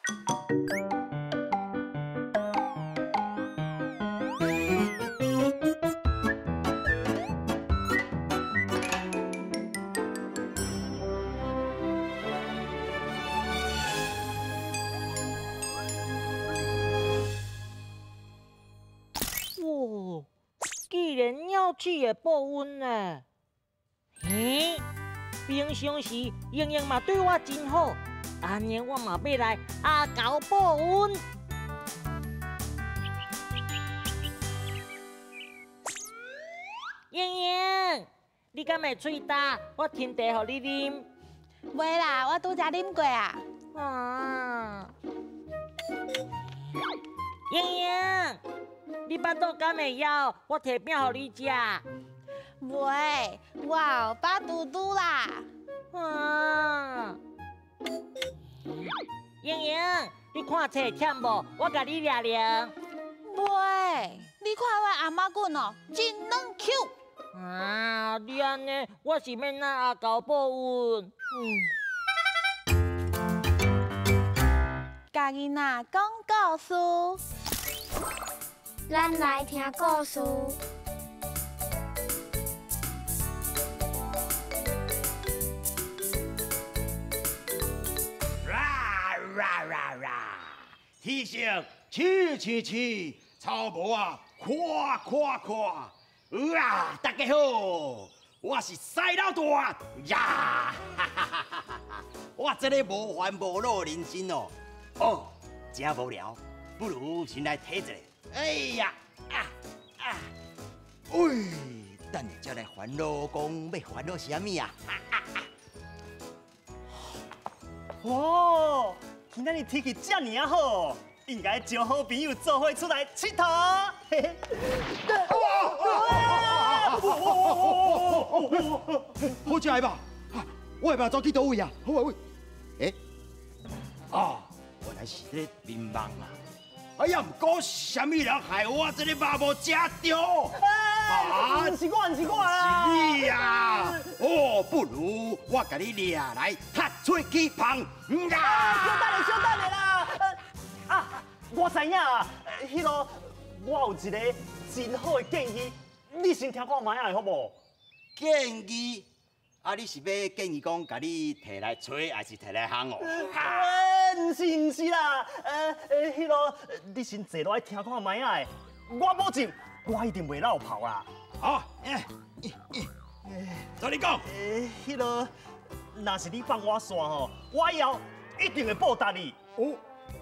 哦，既然鸟鼠会报恩呢？嘿，平常时莹莹嘛对我真好，安尼我嘛要来阿狗报恩。莹莹，你敢会喙干？我添茶互你啉。 袂啦，我拄则啉过啊。 啊，莹莹，你巴肚敢会枵？我摕饼互你食。 袂，我有饱嘟嘟啦。 啊，莹莹，你看册忝无？我甲你掠掠。 袂，你看我阿妈棍哦，真软 Q。 啊，你安尼，我是要哪阿狗报恩？ 甲囡仔讲故事， 咱来听故事。 天上起起起，草帽啊，夸夸夸！啊，大家好，我是西老大呀！我这个无烦无恼人生哦，真无聊，不如先来睇一个。哎呀，喂，等下才来烦恼，讲要烦恼什么啊？ 哦，今仔日天气这么好，应该招好朋友做伙出来佚佗。嘿嘿。 好食吧？我下巴走去倒位啊？好啊喂。原来是咧眠梦啊！哎呀，唔过什么人害我这个肉无食着？ 不是我啦！ 是你啊！哦，不如我甲你掠来，踢出去芳。 小等下啦！我知影啊，迄个我有一个真好的建议，你先听看卖下好无？ 建议啊，你是要建议讲甲你摕来吹，还是摕来烘哦？ 唔是啦，迄个你先坐落来听看卖下的，我保证我一定袂落跑啦。 好，照你讲。 迄个若是你放我线吼，我以后一定会报答你。 哦，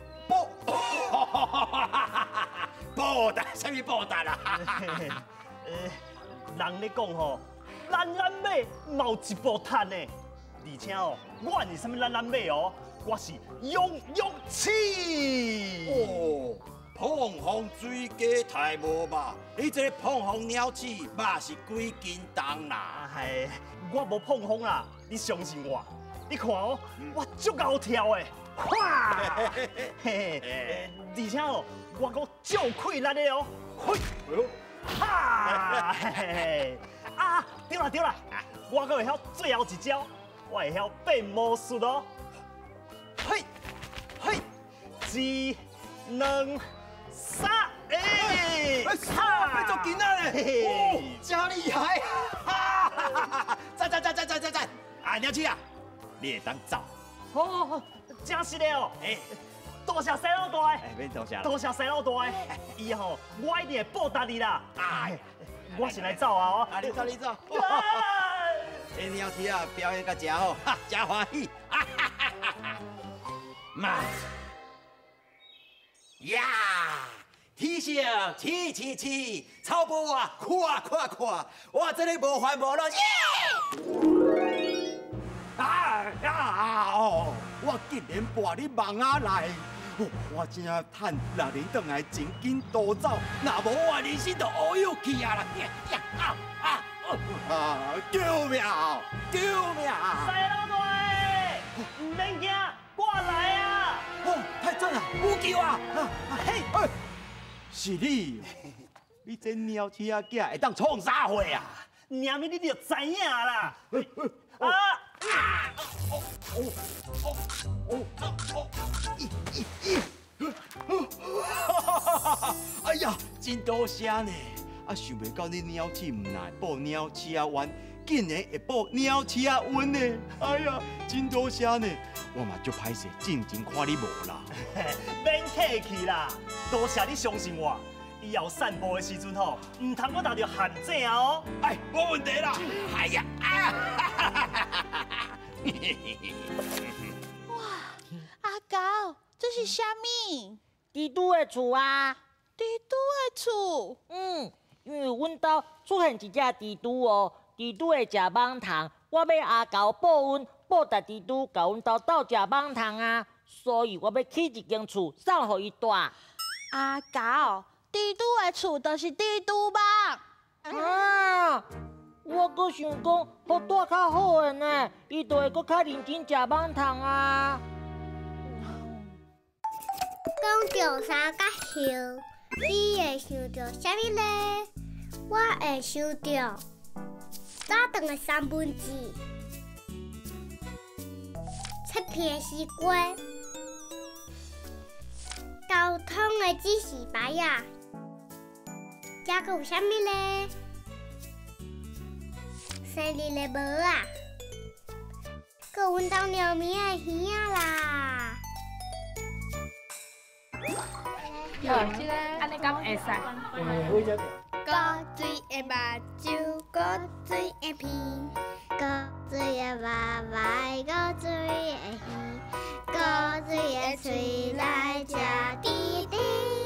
报答，什么报答啦？ 人咧讲吼，咱马嘛有一部赚的，而且哦，我是什么咱马哦，我是勇气。 哦，碰风水鸡太无吧？你这个碰风鸟鼠，肉是几斤重啦？ 哎，我无碰风啦，你相信我。你看哦，我足够跳的，哇！而且哦，我阁足气力的哦，嘿，哈！对啦，我阁会晓最后一招，我会晓变魔术哦，嘿，一、两、三， 变做囡仔嘞！哦，真厉害！赞！啊，鸟鼠啊！你会当走， 好，真是的哦！多谢西老大的， 免多谢啦。 多谢西老大的，以后我一定会报答你啦！我先来走啊！哦， 你走。这鸟鼠啊，表演甲真好，真欢喜！妈呀！天上起，草帽啊，夸！我这里无烦无恼耶！我竟然跋你梦仔来，我真趁6年转来前紧逃走，若无我人生就乌有去啊啦！救命！ 西老大，唔免惊，我来啊！ 太准了，有救啊！嘿，是你，你这鸟鼠仔囝会当创啥货啊？ 娘咪你就知影啦！ 真多谢呢！啊，想袂到你鸟鼠唔来报鸟鼠仔冤，竟然会报鸟鼠仔冤呢！哎呀，真多谢呢！我嘛足歹势，真正看你无啦。 免客气啦，多谢你相信我。以后散步的时阵吼，唔通我拿着陷阱哦。 哎，冇问题啦。哎呀， 哇，阿高，这是虾米？ 蜘蛛的厝啊。 蜘蛛的厝？ 因为阮兜出现一只蜘蛛哦，蜘蛛会食蠓糖，我要阿狗报恩，报答蜘蛛甲阮兜斗食蠓糖啊，所以我要起一间厝送互伊住。 阿高，蜘蛛的厝就是蜘蛛网。 啊！我阁想讲，互住较好的呢，伊就会阁较认真食蠓糖啊。 讲到三角形，你会想到啥物呢？我会想到早顿的三文治、切片西瓜、交通的指示牌啊，还阁有啥物呢？生日的帽啊，阁有阮兜猫咪的耳仔啦。 安尼敢会使？ 高水的目睭，高水的鼻，高水的目眉，高水的耳，高水的嘴来吃滴滴，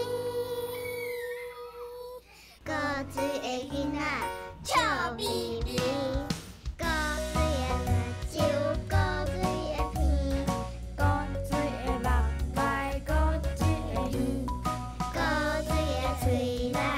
高水的囡仔笑眯眯，高水的目睭，高水的鼻，高水的目眉，高水的耳，高水的嘴来。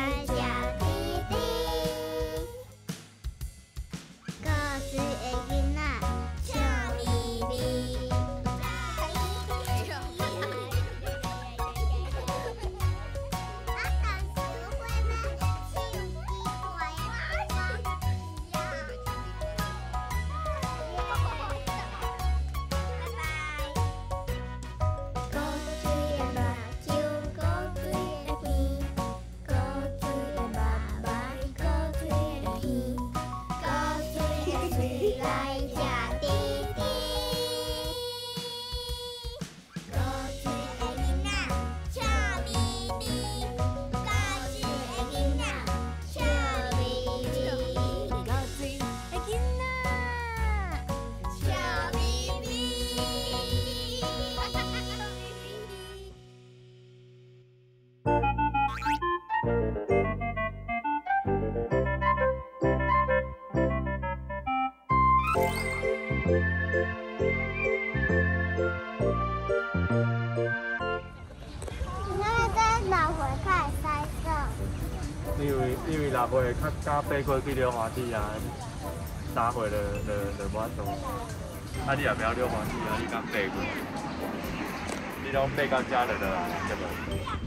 因为6月较8月去溜花市啊，3岁就无法度。啊，你也不要溜花市啊，你讲8月，你拢爬到遮就啊，对无？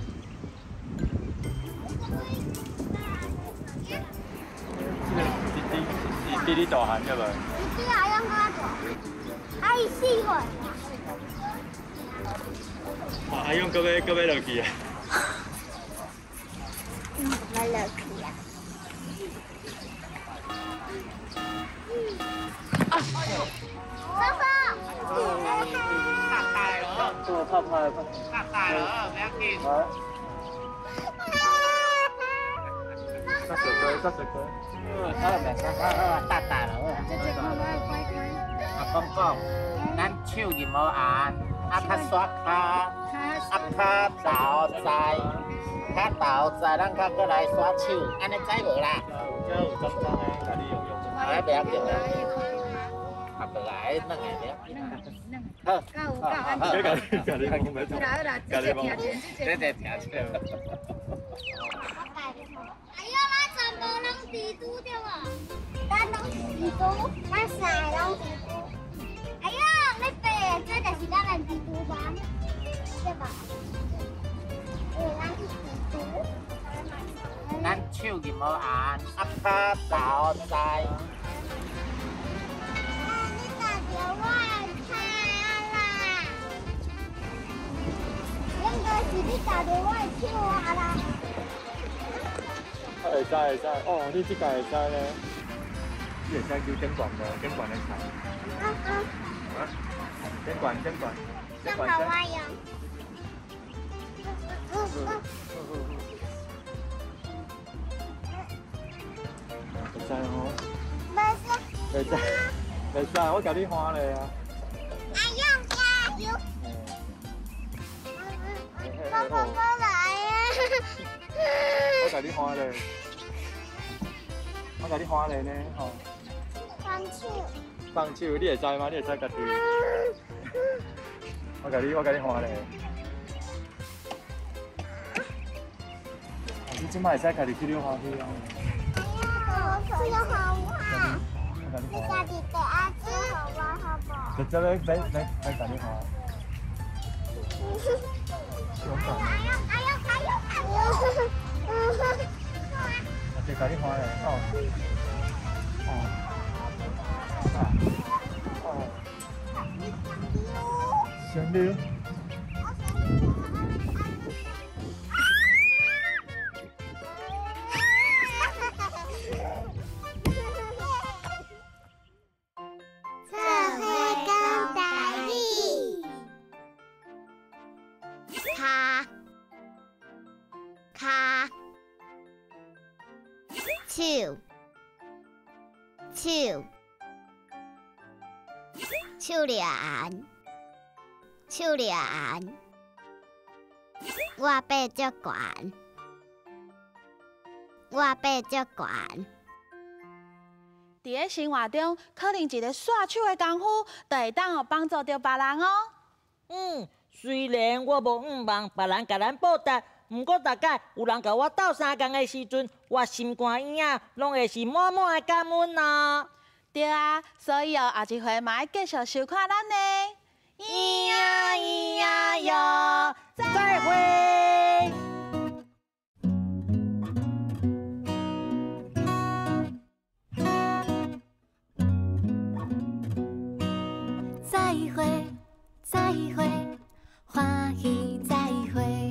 弟弟大汉对无？ 弟弟还要我大，啊伊4岁。 阿勇搁要落去啊？ 要落去啊！叔叔， 拍大了，拍大了，不要紧。 ça se peut， 大大了。我讲，咱手入无按，啊较刷卡，啊较倒在，较倒在，咱较过来刷手，安尼知无啦？ 有脏脏的，家己用。 哎，不要紧啦，啊过来弄下了。好， 家己讲没错。家己讲。 这听笑。 哎呀，咱全部拢蜘蛛对无？咱拢是蜘蛛，咱三个拢蜘蛛。哎呀，你白的这就是咱的蜘蛛网，对吧？咱是蜘蛛。 咱手入无按，啊较倒在。 你拿着我的卡啦，应该是你拿着我的手啊啦。 会使会使，哦，你这个会使呢？你会使叫监管无？监管来查。啊？监管。 让好蛙泳。 会使吼？ 没事。 会使，我甲你喊咧啊。 阿勇加油！爸爸来呀！ 我甲你喊咧，呢，吼。放手，你会使吗？你会使家己？我甲你喊咧。你即摆会使家己去溜滑梯啊？ 这个好玩。 我甲你你喊。 家己给阿姐好玩好不好？ 就这边来甲你喊。就甲你喊咧，上溜。 这会讲台语。卡，手链，我背足悬， 伫个生活中，可能一个刷手的功夫，就会当帮助到别人哦。 虽然我无望别人甲咱报答，毋过大概有人甲我斗相共的时阵，我心肝硬啊，拢会是满满的感恩啊。 对啊，所以下一回嘛要继续收看咱的。 咿呀哟，再会。 再会，欢喜再会。